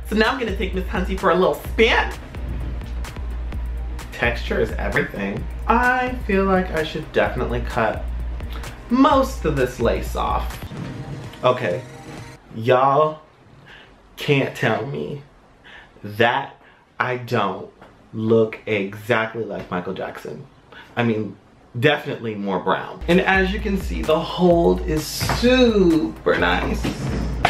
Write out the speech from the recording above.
So now I'm gonna take Miss Hunty for a little spin. Texture is everything. I feel like I should definitely cut most of this lace off. Okay, y'all can't tell me that I don't look exactly like Michael Jackson. I mean, definitely more brown. And as you can see, the hold is super nice.